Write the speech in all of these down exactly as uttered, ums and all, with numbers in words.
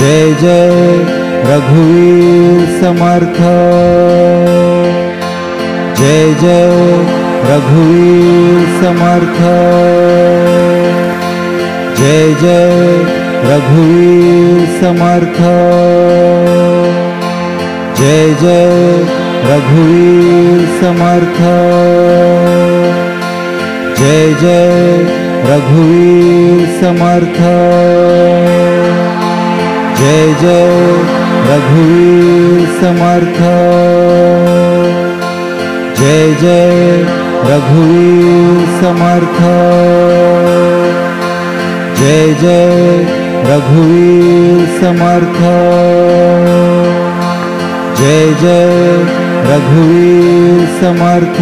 जय जय रघुवीर समर्थ, जय जय रघुवीर समर्थ, जय जय रघुवीर समर्थ, जय जय रघुवीर समर्थ, जय जय रघुवीर समर्थ, जय जय रघुवीर समर्थ, जय जय रघुवीर समर्थ, जय जय रघुवीर समर्थ, जय जय रघुवीर समर्थ,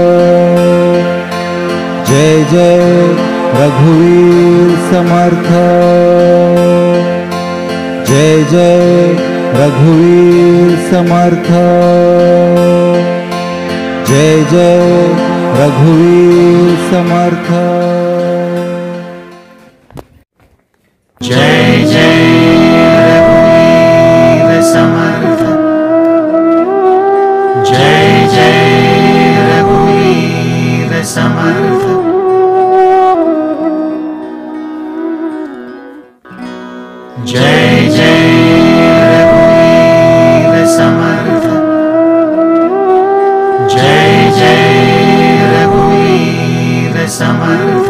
जय जय रघुवीर समर्थ, जय जय रघुवीर समर्थ, जय जय रघुवीर समर्थ, जय जय रघुवीर समर्थ, जय जय रघुवीर समर्थ, जय जय रघुवीर समर्थ, जय जय रघुवीर समर्थ,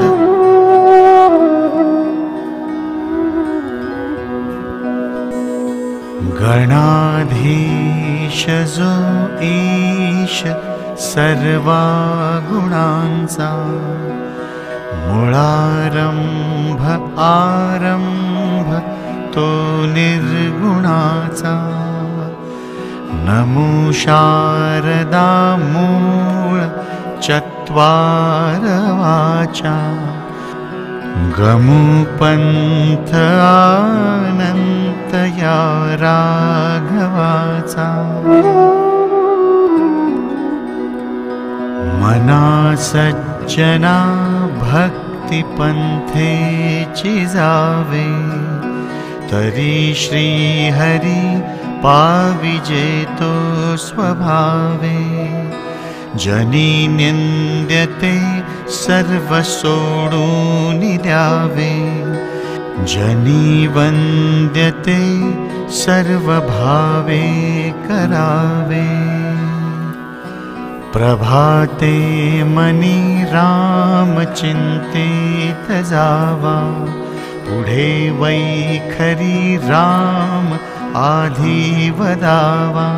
गणाधीश जो ईश सर्वा गुणांचा, मुळारंभ आरंभ तो निर्गुणाचा, नमो शारदा मूळ चत्वार वाचा, गमु पंथ आनंत या राघवाचा, मना सज्जना भक्ति पंथेची जावे, तरी श्री हरी पाविजे तो स्वभावे, जनी निंद्यते सर्व सोडून द्यावे, जनी वंद्यते सर्व भावे करावे, प्रभाते मनी राम चिंतित जावा, पुढे वैखरी राम आधी वदावा,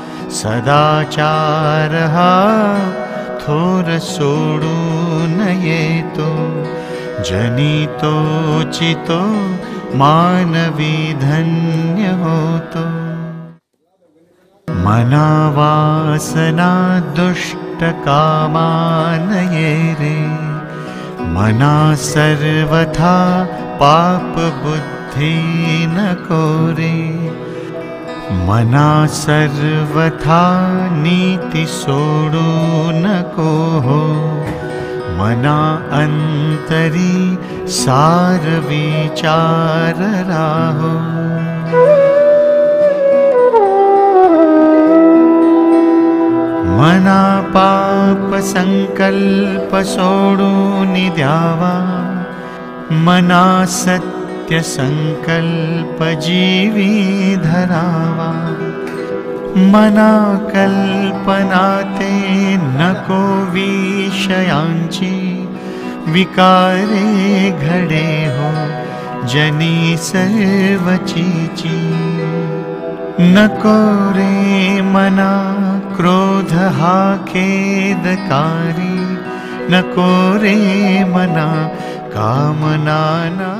सदाचार हा थोर सोडून येतो, जनी तो चितो मानवी धन्य होतो, मना वासना दुष्ट कामान ये रे, मना सर्वथा पाप बुद्धि नको रे, मना सर्वथा नीति सोडू नको हो, मना अंतरी सार विचार राहो, मना पाप संकल्प सोडून द्यावा, मना सत्य संकल्प जीवी धरावा, मना कल्पनाते नको विषयांची, विकारे घडे हो जनी सर्वचीची, नको रे मना क्रोध हा खेदकारी, नको रे मना कामना